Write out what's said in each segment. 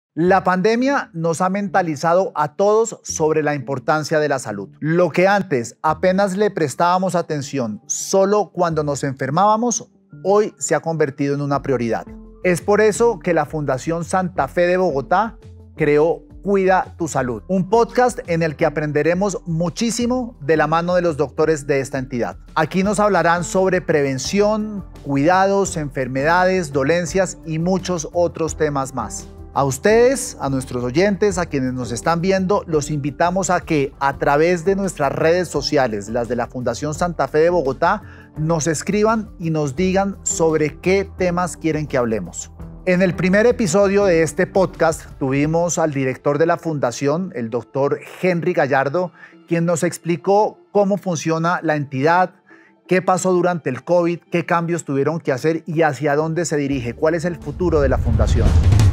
La pandemia nos ha mentalizado a todos sobre la importancia de la salud. Lo que antes apenas le prestábamos atención solo cuando nos enfermábamos, hoy se ha convertido en una prioridad. Es por eso que la Fundación Santa Fe de Bogotá creó Cuida tu Salud, un podcast en el que aprenderemos muchísimo de la mano de los doctores de esta entidad. Aquí nos hablarán sobre prevención, cuidados, enfermedades, dolencias y muchos otros temas más. A ustedes, a nuestros oyentes, a quienes nos están viendo, los invitamos a que a través de nuestras redes sociales, las de la Fundación Santa Fe de Bogotá, nos escriban y nos digan sobre qué temas quieren que hablemos. En el primer episodio de este podcast tuvimos al director de la fundación, el doctor Henry Gallardo, quien nos explicó cómo funciona la entidad, qué pasó durante el COVID, qué cambios tuvieron que hacer y hacia dónde se dirige, cuál es el futuro de la fundación.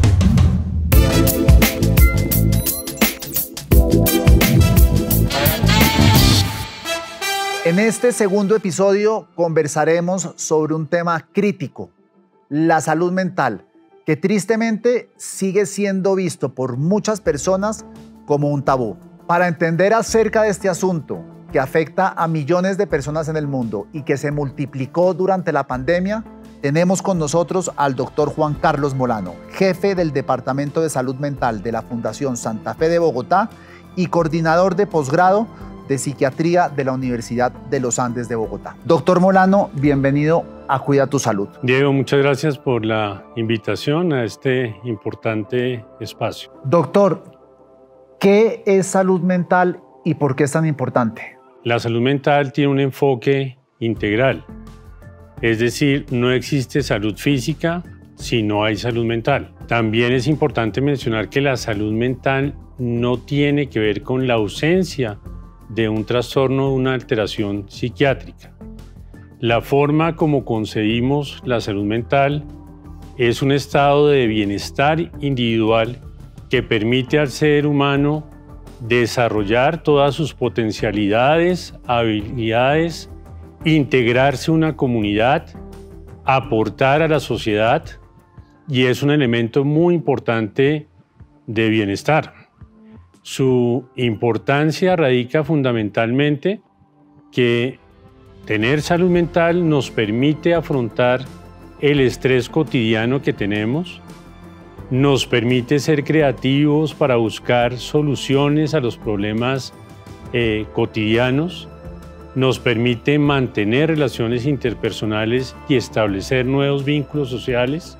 En este segundo episodio conversaremos sobre un tema crítico, la salud mental, que tristemente sigue siendo visto por muchas personas como un tabú. Para entender acerca de este asunto que afecta a millones de personas en el mundo y que se multiplicó durante la pandemia, tenemos con nosotros al doctor Juan Carlos Molano, jefe del Departamento de Salud Mental de la Fundación Santa Fe de Bogotá y coordinador de posgrado de Psiquiatría de la Universidad de los Andes de Bogotá. Doctor Molano, bienvenido a Cuida tu Salud. Diego, muchas gracias por la invitación a este importante espacio. Doctor, ¿qué es salud mental y por qué es tan importante? La salud mental tiene un enfoque integral, es decir, no existe salud física si no hay salud mental. También es importante mencionar que la salud mental no tiene que ver con la ausencia de un trastorno o una alteración psiquiátrica. La forma como concebimos la salud mental es un estado de bienestar individual que permite al ser humano desarrollar todas sus potencialidades, habilidades, integrarse en una comunidad, aportar a la sociedad, y es un elemento muy importante de bienestar. Su importancia radica fundamentalmente que tener salud mental nos permite afrontar el estrés cotidiano que tenemos, nos permite ser creativos para buscar soluciones a los problemas cotidianos, nos permite mantener relaciones interpersonales y establecer nuevos vínculos sociales.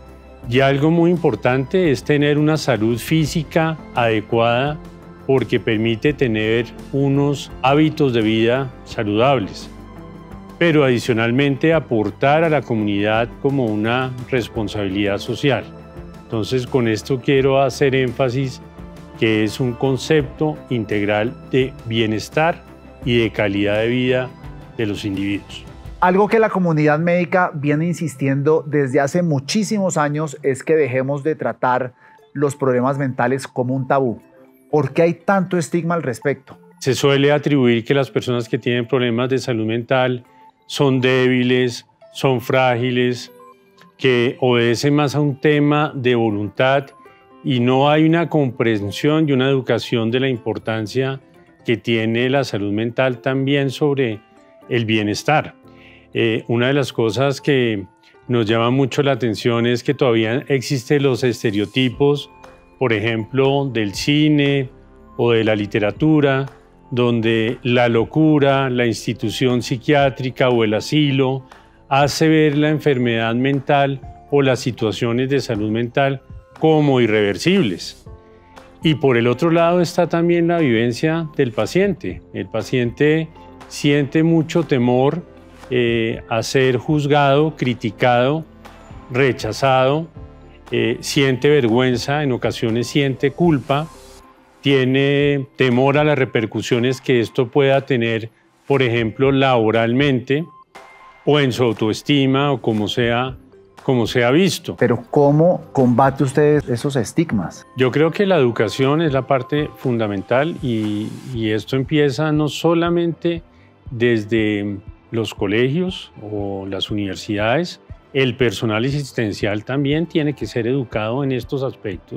Y algo muy importante es tener una salud física adecuada porque permite tener unos hábitos de vida saludables, pero adicionalmente aportar a la comunidad como una responsabilidad social. Entonces, con esto quiero hacer énfasis que es un concepto integral de bienestar y de calidad de vida de los individuos. Algo que la comunidad médica viene insistiendo desde hace muchísimos años es que dejemos de tratar los problemas mentales como un tabú. ¿Por qué hay tanto estigma al respecto? Se suele atribuir que las personas que tienen problemas de salud mental son débiles, son frágiles, que obedecen más a un tema de voluntad y no hay una comprensión y una educación de la importancia que tiene la salud mental también sobre el bienestar. Una de las cosas que nos llama mucho la atención es que todavía existen los estereotipos, por ejemplo, del cine o de la literatura, donde la locura, la institución psiquiátrica o el asilo hace ver la enfermedad mental o las situaciones de salud mental como irreversibles. Y por el otro lado está también la vivencia del paciente. El paciente siente mucho temor a ser juzgado, criticado, rechazado, siente vergüenza, en ocasiones siente culpa, tiene temor a las repercusiones que esto pueda tener, por ejemplo, laboralmente o en su autoestima o como sea visto. Pero ¿cómo combate usted esos estigmas? Yo creo que la educación es la parte fundamental y esto empieza no solamente desde los colegios o las universidades, el personal asistencial también tiene que ser educado en estos aspectos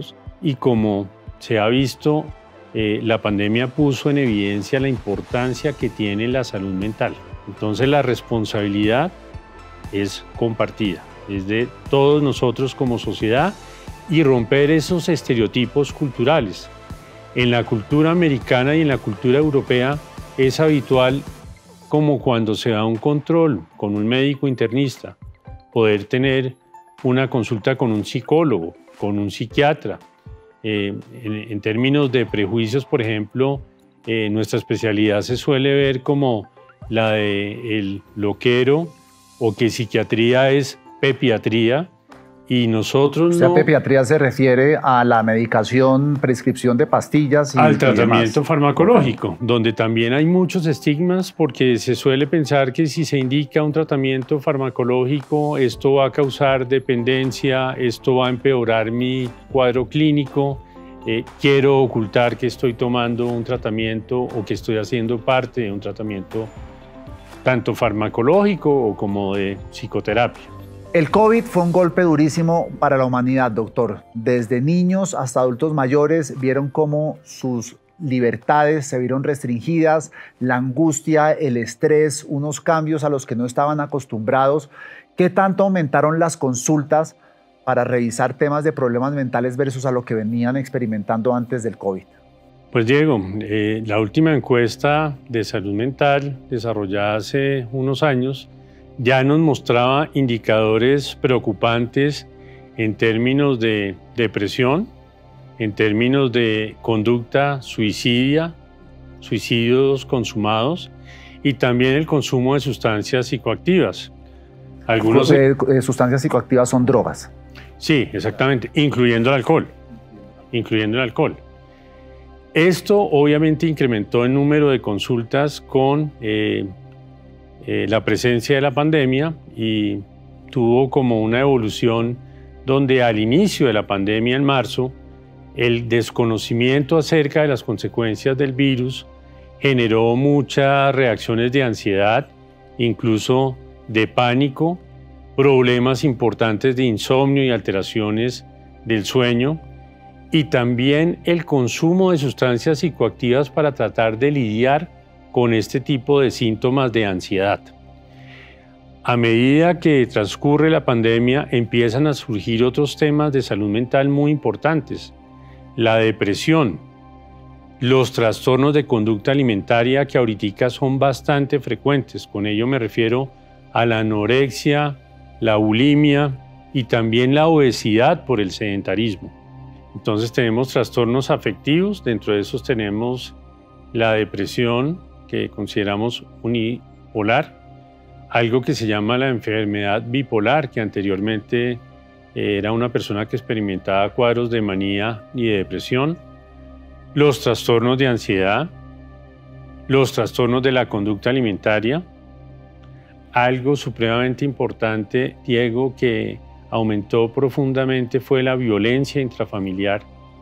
y como se ha visto, la pandemia puso en evidencia la importancia que tiene la salud mental. Entonces la responsabilidad es compartida, es de todos nosotros como sociedad y romper esos estereotipos culturales. En la cultura americana y en la cultura europea es habitual, como cuando se da un control con un médico internista, poder tener una consulta con un psicólogo, con un psiquiatra. En términos de prejuicios, por ejemplo, nuestra especialidad se suele ver como la del loquero o que psiquiatría es pepiatría y nosotros no. Pepiatría se refiere a la medicación, prescripción de pastillas al tratamiento farmacológico, donde también hay muchos estigmas porque se suele pensar que si se indica un tratamiento farmacológico, esto va a causar dependencia, esto va a empeorar mi cuadro clínico, quiero ocultar que estoy tomando un tratamiento o que estoy haciendo parte de un tratamiento tanto farmacológico como de psicoterapia. El COVID fue un golpe durísimo para la humanidad, doctor. Desde niños hasta adultos mayores vieron cómo sus libertades se vieron restringidas, la angustia, el estrés, unos cambios a los que no estaban acostumbrados. ¿Qué tanto aumentaron las consultas para revisar temas de problemas mentales versus a lo que venían experimentando antes del COVID? Pues Diego, la última encuesta de salud mental desarrollada hace unos años ya nos mostraba indicadores preocupantes en términos de depresión, en términos de conducta suicidia, suicidios consumados y también el consumo de sustancias psicoactivas. Algunos sustancias psicoactivas son drogas. Sí, exactamente, incluyendo el alcohol. Esto obviamente incrementó el número de consultas con la presencia de la pandemia y tuvo como una evolución donde al inicio de la pandemia en marzo, el desconocimiento acerca de las consecuencias del virus generó muchas reacciones de ansiedad, incluso de pánico, problemas importantes de insomnio y alteraciones del sueño, y también el consumo de sustancias psicoactivas para tratar de lidiar con este tipo de síntomas de ansiedad. A medida que transcurre la pandemia, empiezan a surgir otros temas de salud mental muy importantes. La depresión, los trastornos de conducta alimentaria que ahorita son bastante frecuentes. Con ello me refiero a la anorexia, la bulimia y también la obesidad por el sedentarismo. Entonces tenemos trastornos afectivos, dentro de esos tenemos la depresión, que consideramos unipolar, algo que se llama la enfermedad bipolar, que anteriormente era una persona que experimentaba cuadros de manía y de depresión, los trastornos de ansiedad, los trastornos de la conducta alimentaria. Algo supremamente importante, Diego, que aumentó profundamente fue la violencia intrafamiliar.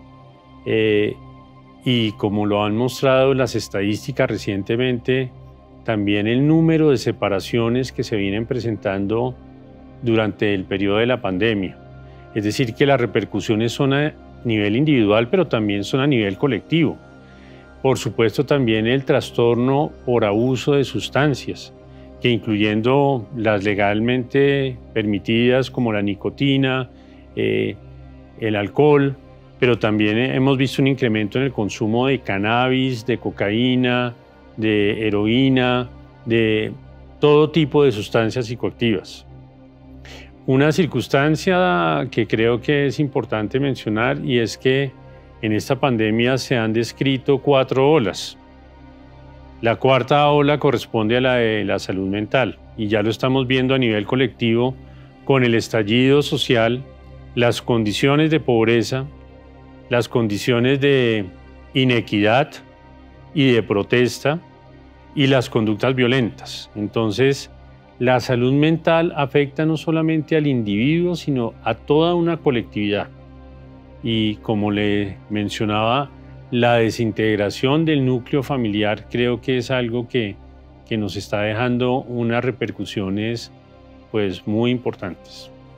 Y como lo han mostrado las estadísticas recientemente, también el número de separaciones que se vienen presentando durante el periodo de la pandemia. Es decir, que las repercusiones son a nivel individual, pero también son a nivel colectivo. Por supuesto, también el trastorno por abuso de sustancias, que incluyendo las legalmente permitidas como la nicotina, el alcohol, pero también hemos visto un incremento en el consumo de cannabis, de cocaína, de heroína, de todo tipo de sustancias psicoactivas. Una circunstancia que creo que es importante mencionar y es que en esta pandemia se han descrito 4 olas. La cuarta ola corresponde a la de la salud mental y ya lo estamos viendo a nivel colectivo con el estallido social, las condiciones de pobreza, las condiciones de inequidad y de protesta y las conductas violentas. Entonces, la salud mental afecta no solamente al individuo, sino a toda una colectividad. Y como le mencionaba, la desintegración del núcleo familiar creo que es algo que nos está dejando unas repercusiones pues, muy importantes.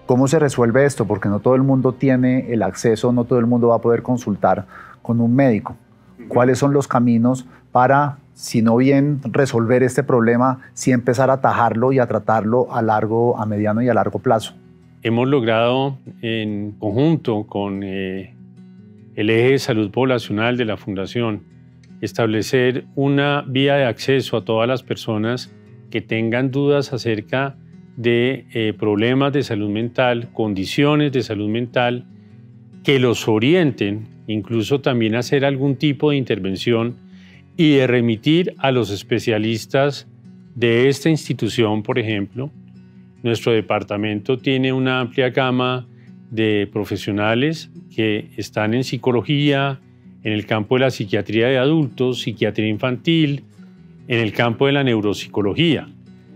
¿Cómo se resuelve esto? Porque no todo el mundo tiene el acceso, no todo el mundo va a poder consultar con un médico. ¿Cuáles son los caminos para, si no bien resolver este problema, sí empezar a atajarlo y a tratarlo a mediano y a largo plazo? Hemos logrado, en conjunto con el eje de salud poblacional de la Fundación, establecer una vía de acceso a todas las personas que tengan dudas acerca de problemas de salud mental, condiciones de salud mental, que los orienten, incluso también hacer algún tipo de intervención y de remitir a los especialistas de esta institución, por ejemplo. Nuestro departamento tiene una amplia gama de profesionales que están en psicología, en el campo de la psiquiatría de adultos, psiquiatría infantil, en el campo de la neuropsicología.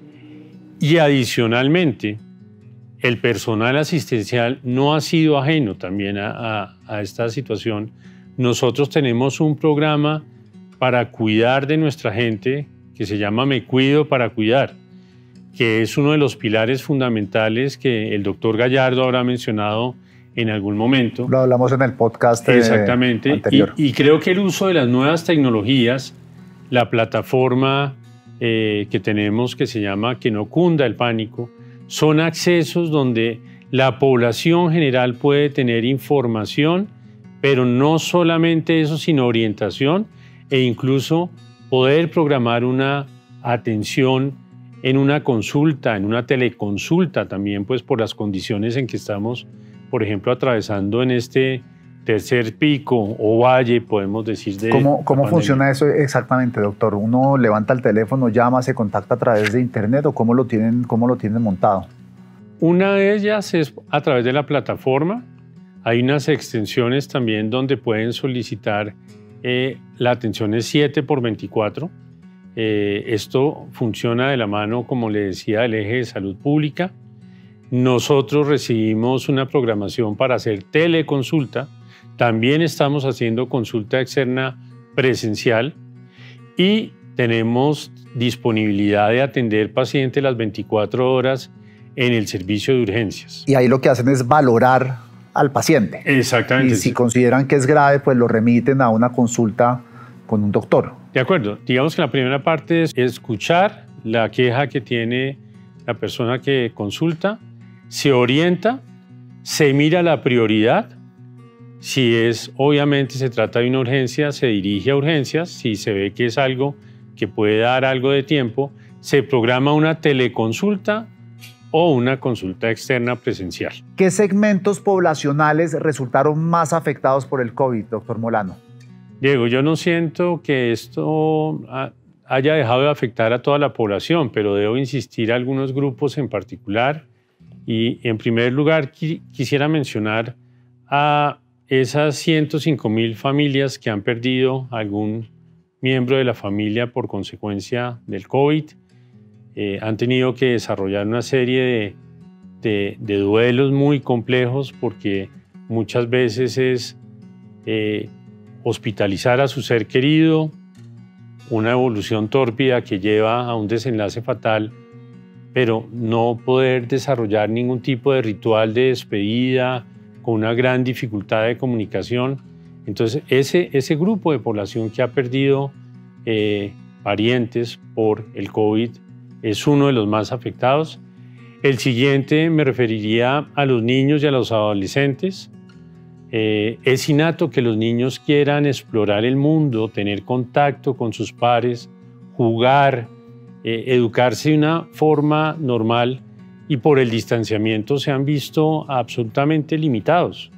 Y adicionalmente, el personal asistencial no ha sido ajeno también a esta situación. Nosotros tenemos un programa para cuidar de nuestra gente que se llama Me Cuido para Cuidar, que es uno de los pilares fundamentales que el doctor Gallardo habrá mencionado en algún momento. Lo hablamos en el podcast exactamente, anterior. Y creo que el uso de las nuevas tecnologías, la plataforma que tenemos que se llama Que no cunda el pánico, son accesos donde la población general puede tener información, pero no solamente eso, sino orientación e incluso poder programar una atención en una consulta, en una teleconsulta también, pues por las condiciones en que estamos, por ejemplo, atravesando en este tercer pico o valle, podemos decir, de ¿Cómo funciona eso exactamente, doctor? ¿Uno levanta el teléfono, llama, se contacta a través de internet o cómo lo tienen montado? Una de ellas es a través de la plataforma. Hay unas extensiones también donde pueden solicitar la atención es 7x24. Esto funciona de la mano, como le decía, del eje de salud pública. Nosotros recibimos una programación para hacer teleconsulta. También estamos haciendo consulta externa presencial y tenemos disponibilidad de atender pacientes las 24 horas en el servicio de urgencias. Y ahí lo que hacen es valorar al paciente. Exactamente. Y si consideran que es grave, pues lo remiten a una consulta con un doctor. De acuerdo. Digamos que la primera parte es escuchar la queja que tiene la persona que consulta, se orienta, se mira la prioridad. Si obviamente se trata de una urgencia, se dirige a urgencias. Si se ve que es algo que puede dar algo de tiempo, se programa una teleconsulta o una consulta externa presencial. ¿Qué segmentos poblacionales resultaron más afectados por el COVID, doctor Molano? Diego, yo no siento que esto haya dejado de afectar a toda la población, pero debo insistir a algunos grupos en particular. Y en primer lugar, quisiera mencionar a esas 105.000 familias que han perdido algún miembro de la familia por consecuencia del COVID. Han tenido que desarrollar una serie de duelos muy complejos porque muchas veces es hospitalizar a su ser querido, una evolución tórpida que lleva a un desenlace fatal, pero no poder desarrollar ningún tipo de ritual de despedida con una gran dificultad de comunicación. Entonces, ese grupo de población que ha perdido parientes por el COVID es uno de los más afectados. El siguiente me referiría a los niños y a los adolescentes. Es innato que los niños quieran explorar el mundo, tener contacto con sus pares, jugar, educarse de una forma normal, y por el distanciamiento se han visto absolutamente limitados,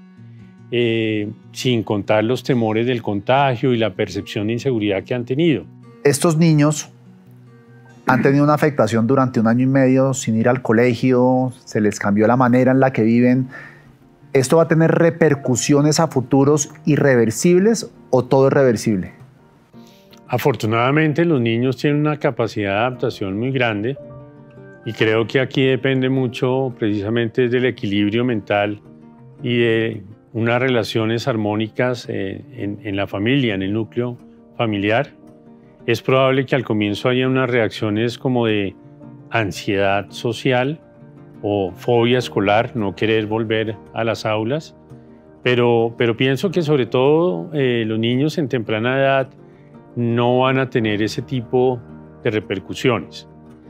sin contar los temores del contagio y la percepción de inseguridad que han tenido. Estos niños han tenido una afectación durante 1 año y medio sin ir al colegio, se les cambió la manera en la que viven. ¿Esto va a tener repercusiones a futuros irreversibles o todo es reversible? Afortunadamente, los niños tienen una capacidad de adaptación muy grande y creo que aquí depende mucho precisamente del equilibrio mental y de unas relaciones armónicas en la familia, en el núcleo familiar. Es probable que al comienzo haya unas reacciones como de ansiedad social, o fobia escolar, no querer volver a las aulas, pero pienso que sobre todo los niños en temprana edad no van a tener ese tipo de repercusiones.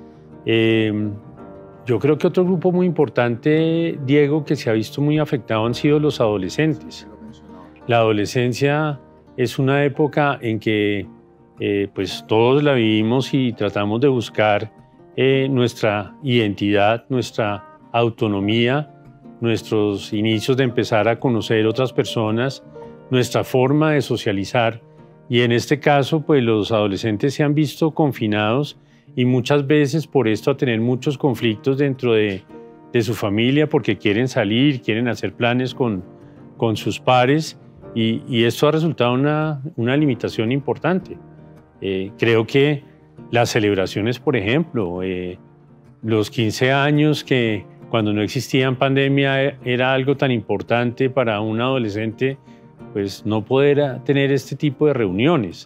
Yo creo que otro grupo muy importante, Diego, que se ha visto muy afectado han sido los adolescentes. La adolescencia es una época en que pues todos la vivimos y tratamos de buscar nuestra identidad, nuestra autonomía, nuestros inicios de empezar a conocer otras personas, nuestra forma de socializar. Y en este caso, pues los adolescentes se han visto confinados y muchas veces por esto a tener muchos conflictos dentro de su familia porque quieren salir, quieren hacer planes con sus pares y esto ha resultado una limitación importante. Creo que las celebraciones, por ejemplo, los 15 años que cuando no existía pandemia era algo tan importante para un adolescente, pues no poder tener este tipo de reuniones.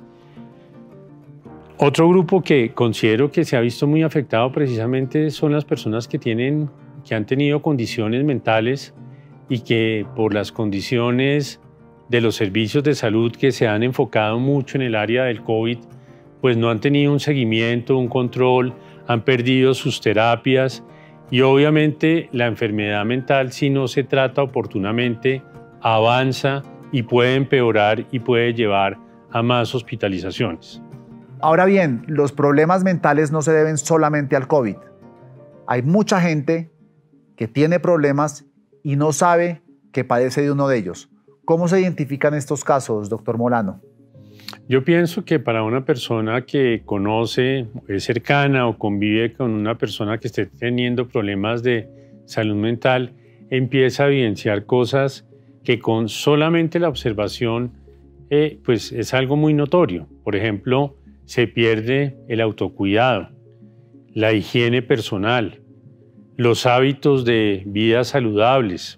Otro grupo que considero que se ha visto muy afectado precisamente son las personas que han tenido condiciones mentales y que por las condiciones de los servicios de salud que se han enfocado mucho en el área del COVID, pues no han tenido un seguimiento, un control, han perdido sus terapias y obviamente la enfermedad mental, si no se trata oportunamente, avanza y puede empeorar y puede llevar a más hospitalizaciones. Ahora bien, los problemas mentales no se deben solamente al COVID. Hay mucha gente que tiene problemas y no sabe que padece de uno de ellos. ¿Cómo se identifican estos casos, doctor Molano? Yo pienso que para una persona que conoce, es cercana o convive con una persona que esté teniendo problemas de salud mental, empieza a evidenciar cosas que con solamente la observación pues es algo muy notorio. Por ejemplo, se pierde el autocuidado, la higiene personal, los hábitos de vida saludables,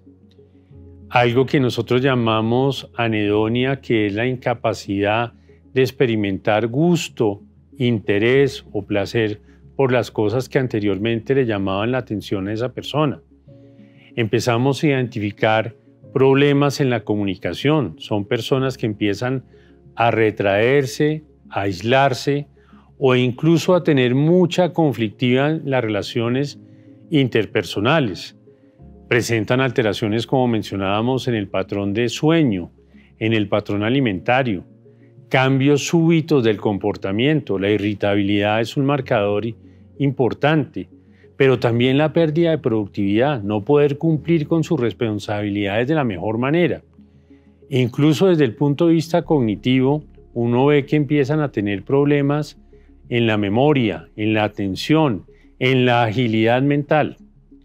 algo que nosotros llamamos anedonia, que es la incapacidad de experimentar gusto, interés o placer por las cosas que anteriormente le llamaban la atención a esa persona. Empezamos a identificar problemas en la comunicación. Son personas que empiezan a retraerse, a aislarse o incluso a tener mucha conflictividad en las relaciones interpersonales. Presentan alteraciones, como mencionábamos, en el patrón de sueño, en el patrón alimentario, cambios súbitos del comportamiento. La irritabilidad es un marcador importante, pero también la pérdida de productividad, no poder cumplir con sus responsabilidades de la mejor manera. Incluso desde el punto de vista cognitivo, uno ve que empiezan a tener problemas en la memoria, en la atención, en la agilidad mental.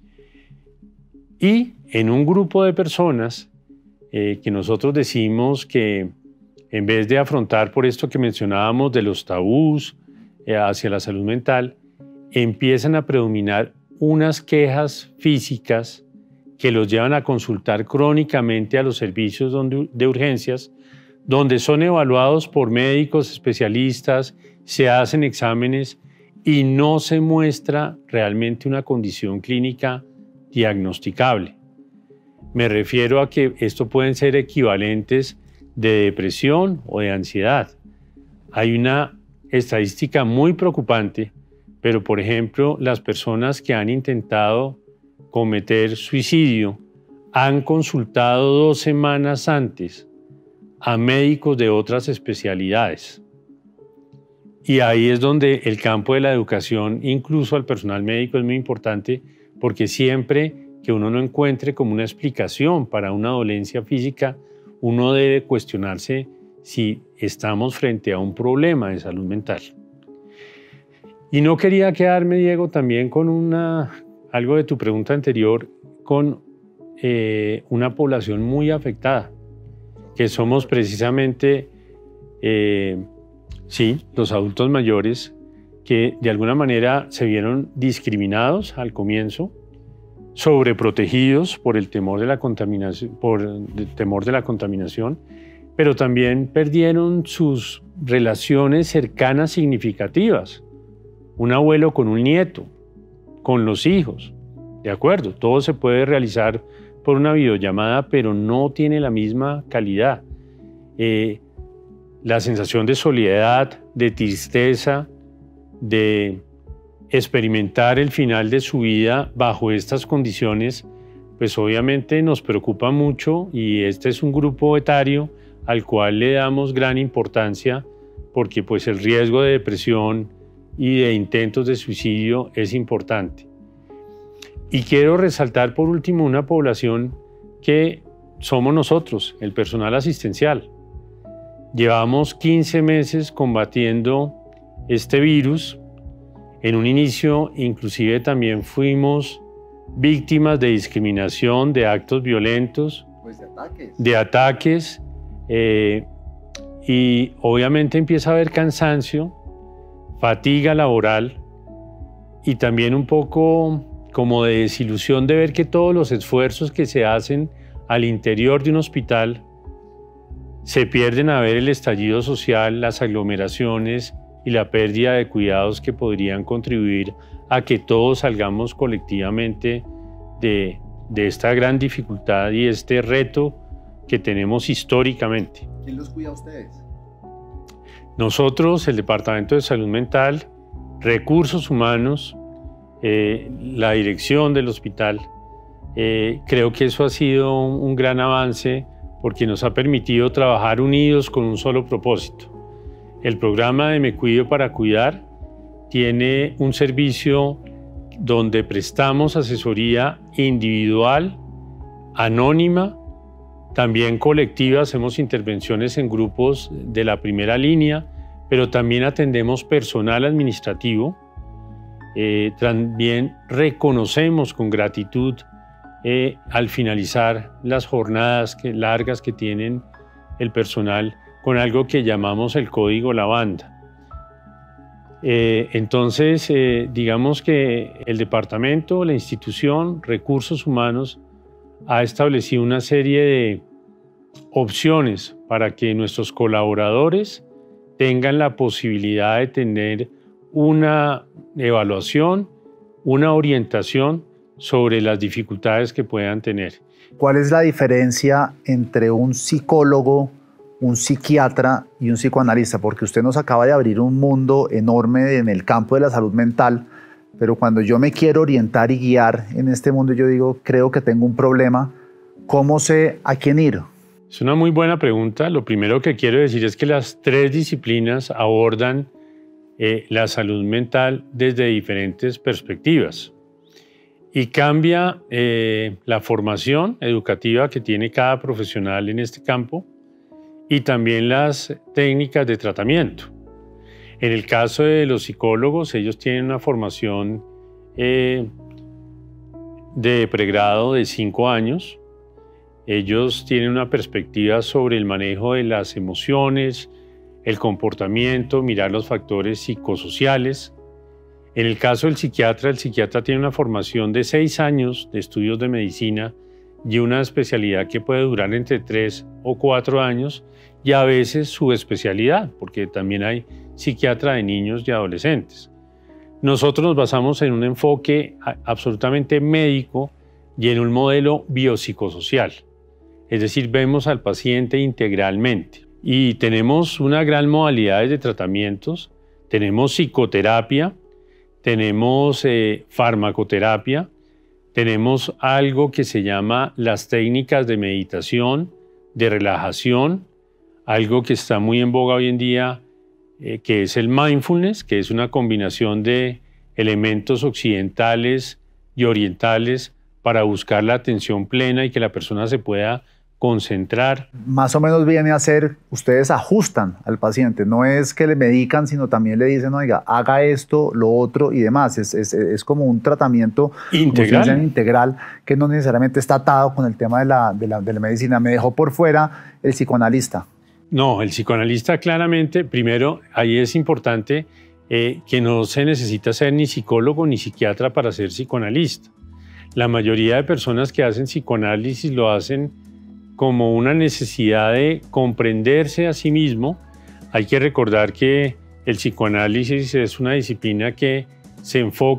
Y en un grupo de personas que nosotros decimos que en vez de afrontar por esto que mencionábamos de los tabús hacia la salud mental, empiezan a predominar unas quejas físicas que los llevan a consultar crónicamente a los servicios de urgencias, donde son evaluados por médicos especialistas, se hacen exámenes y no se muestra realmente una condición clínica diagnosticable. Me refiero a que esto pueden ser equivalentes de depresión o de ansiedad. Hay una estadística muy preocupante, pero por ejemplo, las personas que han intentado cometer suicidio han consultado 2 semanas antes a médicos de otras especialidades. Y ahí es donde el campo de la educación, incluso al personal médico, es muy importante, porque siempre que uno no encuentre como una explicación para una dolencia física, uno debe cuestionarse si estamos frente a un problema de salud mental. Y no quería quedarme, Diego, también con algo de tu pregunta anterior, con una población muy afectada, que somos precisamente, los adultos mayores, que de alguna manera se vieron discriminados al comienzo, sobreprotegidos por el temor de la contaminación, pero también perdieron sus relaciones cercanas significativas. Un abuelo con un nieto, con los hijos, De acuerdo, todo se puede realizar por una videollamada, pero no tiene la misma calidad. La sensación de soledad, de tristeza, de experimentar el final de su vida bajo estas condiciones, pues obviamente nos preocupa mucho, y este es un grupo etario al cual le damos gran importancia, porque pues el riesgo de depresión y de intentos de suicidio es importante. Y quiero resaltar por último una población que somos nosotros, el personal asistencial. Llevamos 15 meses combatiendo este virus. En un inicio, inclusive, también fuimos víctimas de discriminación, de actos violentos, pues de de ataques, y obviamente empieza a haber cansancio, fatiga laboral y también un poco como de desilusión de ver que todos los esfuerzos que se hacen al interior de un hospital se pierden a ver el estallido social, las aglomeraciones y la pérdida de cuidados que podrían contribuir a que todos salgamos colectivamente de esta gran dificultad y este reto que tenemos históricamente. ¿Quién los cuida a ustedes? Nosotros, el Departamento de Salud Mental, Recursos Humanos, la dirección del hospital, creo que eso ha sido un gran avance porque nos ha permitido trabajar unidos con un solo propósito. El programa de Me Cuido para Cuidar tiene un servicio donde prestamos asesoría individual, anónima, también colectiva, hacemos intervenciones en grupos de la primera línea, pero también atendemos personal administrativo. También reconocemos con gratitud al finalizar las jornadas largas que tienen el personal con algo que llamamos el código lavanda. Entonces, digamos que el departamento, la institución, Recursos Humanos, ha establecido una serie de opciones para que nuestros colaboradores tengan la posibilidad de tener una evaluación, una orientación sobre las dificultades que puedan tener. ¿Cuál es la diferencia entre un psicólogo, un psiquiatra y un psicoanalista? Porque usted nos acaba de abrir un mundo enorme en el campo de la salud mental, pero cuando yo me quiero orientar y guiar en este mundo, yo digo, creo que tengo un problema, ¿cómo sé a quién ir? Es una muy buena pregunta. Lo primero que quiero decir es que las tres disciplinas abordan la salud mental desde diferentes perspectivas y cambia la formación educativa que tiene cada profesional en este campo y también las técnicas de tratamiento. En el caso de los psicólogos, ellos tienen una formación de pregrado de 5 años. Ellos tienen una perspectiva sobre el manejo de las emociones, el comportamiento, mirar los factores psicosociales. En el caso del psiquiatra, el psiquiatra tiene una formación de 6 años de estudios de medicina y una especialidad que puede durar entre 3 o 4 años y a veces su especialidad, porque también hay psiquiatra de niños y adolescentes. Nosotros nos basamos en un enfoque absolutamente médico y en un modelo biopsicosocial, es decir, vemos al paciente integralmente y tenemos una gran modalidad de tratamientos. Tenemos psicoterapia, tenemos farmacoterapia, tenemos algo que se llama las técnicas de meditación, de relajación, algo que está muy en boga hoy en día, que es el mindfulness, que es una combinación de elementos occidentales y orientales para buscar la atención plena y que la persona se pueda concentrar. Más o menos viene a ser, ustedes ajustan al paciente, no es que le medican, sino también le dicen, oiga, haga esto, lo otro y demás. Es como un tratamiento integral que no necesariamente está atado con el tema de la medicina. Me dejó por fuera el psicoanalista. No, el psicoanalista claramente, primero, ahí es importante que no se necesita ser ni psicólogo ni psiquiatra para ser psicoanalista. La mayoría de personas que hacen psicoanálisis lo hacen como una necesidad de comprenderse a sí mismo. Hay que recordar que el psicoanálisis es una disciplina que se enfoca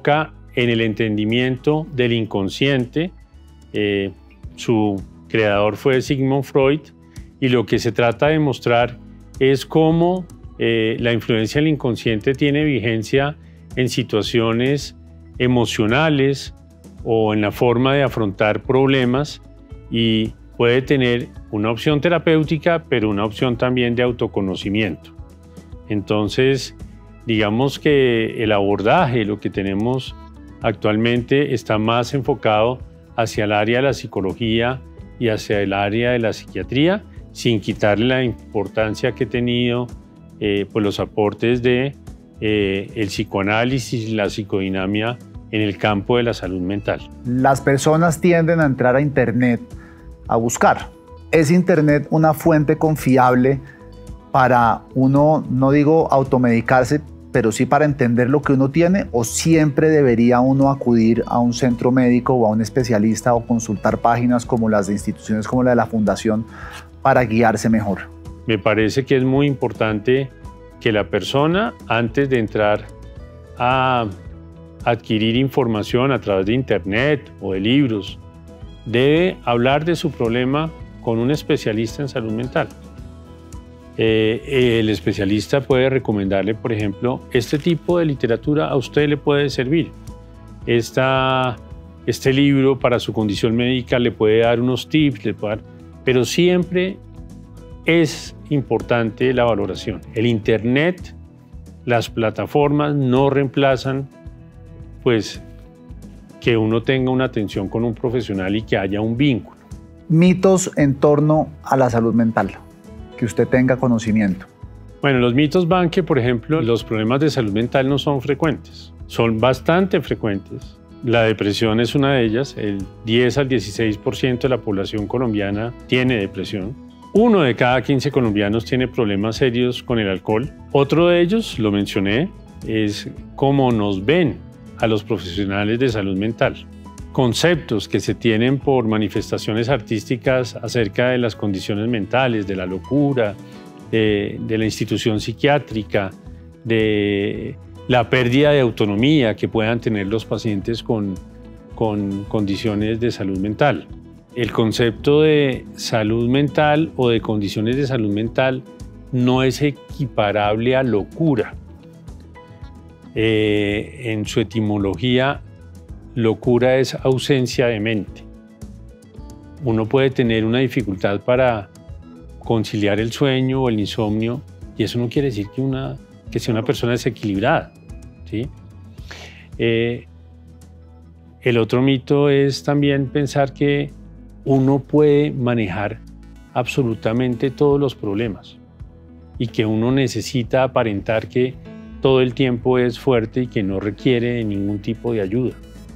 en el entendimiento del inconsciente. Su creador fue Sigmund Freud, y lo que se trata de mostrar es cómo la influencia del inconsciente tiene vigencia en situaciones emocionales o en la forma de afrontar problemas, y puede tener una opción terapéutica, pero una opción también de autoconocimiento. Entonces, digamos que el abordaje, lo que tenemos actualmente, está más enfocado hacia el área de la psicología y hacia el área de la psiquiatría, sin quitarle la importancia que ha tenido pues los aportes de el psicoanálisis y la psicodinamia en el campo de la salud mental. Las personas tienden a entrar a Internet a buscar. ¿Es Internet una fuente confiable para uno, no digo automedicarse, pero sí para entender lo que uno tiene, o siempre debería uno acudir a un centro médico o a un especialista o consultar páginas como las de instituciones como la de la Fundación para guiarse mejor? Me parece que es muy importante que la persona, antes de entrar a adquirir información a través de Internet o de libros, debe hablar de su problema con un especialista en salud mental. El especialista puede recomendarle, por ejemplo, este tipo de literatura a usted le puede servir. Este libro para su condición médica le puede dar unos tips, pero siempre es importante la valoración. El Internet, las plataformas no reemplazan pues que uno tenga una atención con un profesional y que haya un vínculo. Mitos en torno a la salud mental, que usted tenga conocimiento. Bueno, los mitos van que, por ejemplo, los problemas de salud mental no son frecuentes, son bastante frecuentes. La depresión es una de ellas, el 10 al 16% de la población colombiana tiene depresión. 1 de cada 15 colombianos tiene problemas serios con el alcohol. Otro de ellos, lo mencioné, es cómo nos ven a los profesionales de salud mental. Conceptos que se tienen por manifestaciones artísticas acerca de las condiciones mentales, de la locura, de la institución psiquiátrica, de la pérdida de autonomía que puedan tener los pacientes con condiciones de salud mental. El concepto de salud mental o de condiciones de salud mental no es equiparable a locura. En su etimología, locura es ausencia de mente. Uno puede tener una dificultad para conciliar el sueño o el insomnio, y eso no quiere decir que sea una persona desequilibrada, ¿sí? El otro mito es también pensar que uno puede manejar absolutamente todos los problemas y que uno necesita aparentar que todo el tiempo es fuerte y que no requiere de ningún tipo de ayuda.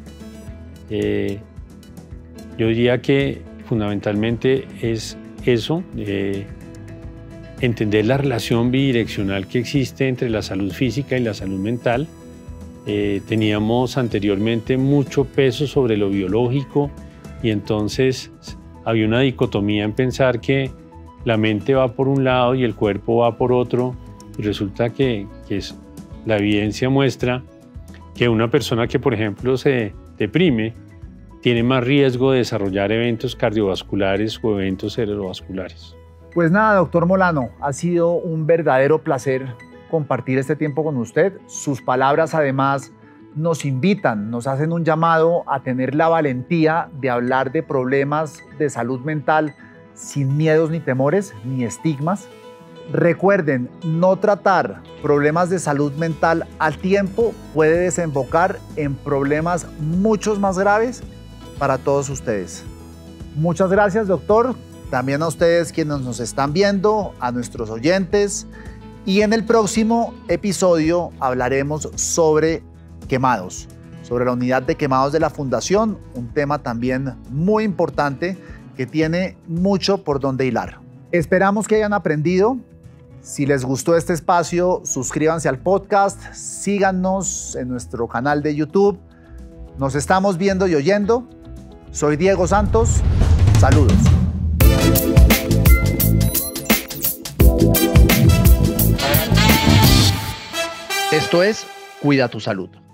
Yo diría que fundamentalmente es eso, entender la relación bidireccional que existe entre la salud física y la salud mental. Teníamos anteriormente mucho peso sobre lo biológico, y entonces había una dicotomía en pensar que la mente va por un lado y el cuerpo va por otro, y resulta que la evidencia muestra que una persona que, por ejemplo, se deprime tiene más riesgo de desarrollar eventos cardiovasculares o eventos cerebrovasculares. Pues nada, doctor Molano, ha sido un verdadero placer compartir este tiempo con usted. Sus palabras además nos invitan, nos hacen un llamado a tener la valentía de hablar de problemas de salud mental sin miedos ni temores ni estigmas. Recuerden, no tratar problemas de salud mental al tiempo puede desembocar en problemas muchos más graves para todos ustedes. Muchas gracias, doctor. También a ustedes quienes nos están viendo, a nuestros oyentes. Y en el próximo episodio hablaremos sobre quemados, sobre la unidad de quemados de la Fundación, un tema también muy importante que tiene mucho por donde hilar. Esperamos que hayan aprendido. Si les gustó este espacio, suscríbanse al podcast, síganos en nuestro canal de YouTube. Nos estamos viendo y oyendo. Soy Diego Santos. Saludos. Esto es Cuida tu Salud.